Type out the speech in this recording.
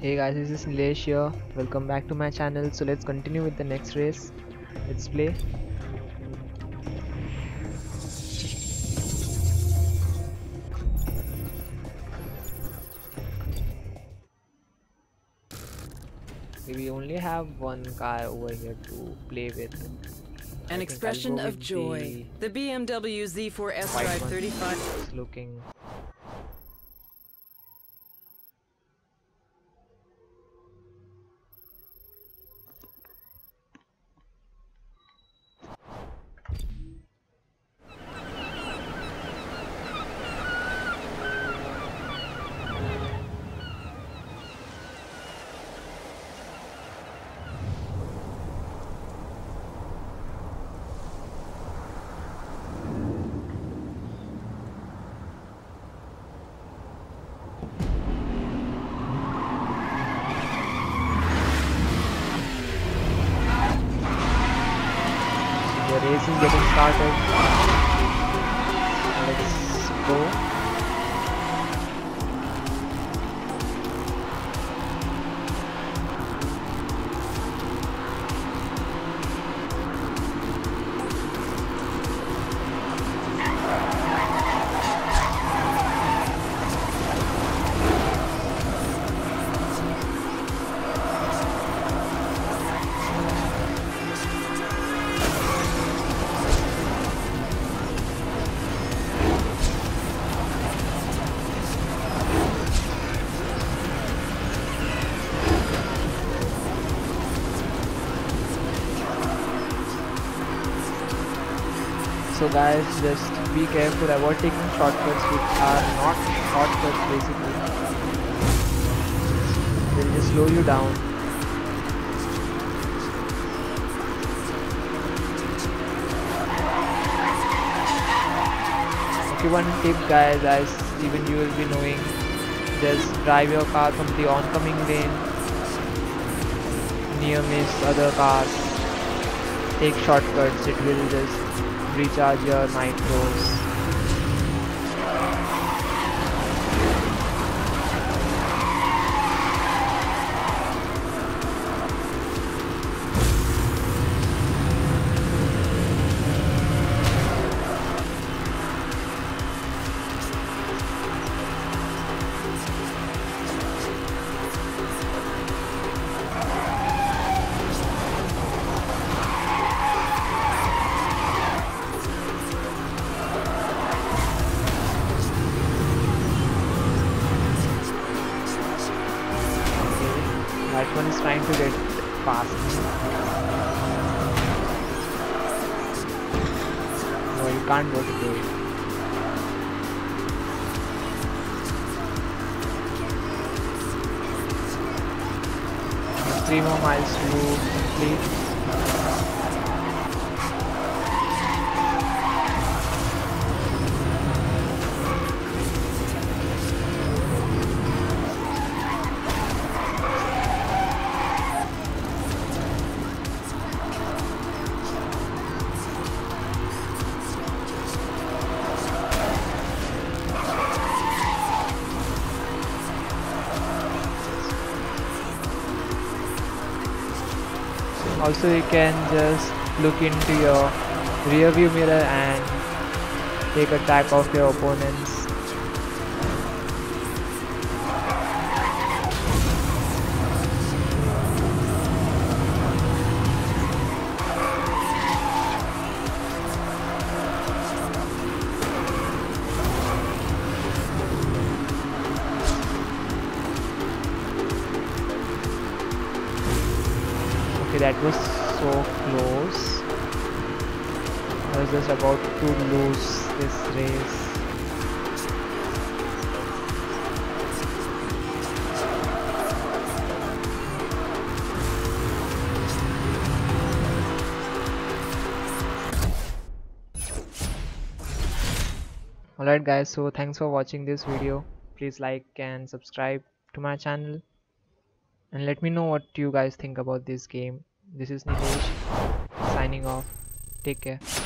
Hey guys, this is Nilesh here. Welcome back to my channel. So let's continue with the next race. Let's play. We only have one car over here to play with. An expression of joy. The BMW Z4 S-Drive 35. It's looking. The race is getting started. Let's go. So guys, just be careful, avoid taking shortcuts which are not shortcuts basically. They'll just slow you down. Okay, one tip guys, as even you will be knowing, just drive your car from the oncoming lane, near miss other cars, take shortcuts, it will just recharge your nitros. That one is trying to get past me. No, you can't go to it. Just 3 more miles to complete. Also you can just look into your rear view mirror and take a track of your opponents. Okay, that was so close. I was just about to lose this race. Alright guys, so thanks for watching this video. Please like and subscribe to my channel. And let me know what you guys think about this game. This is Nilesh signing off. Take care.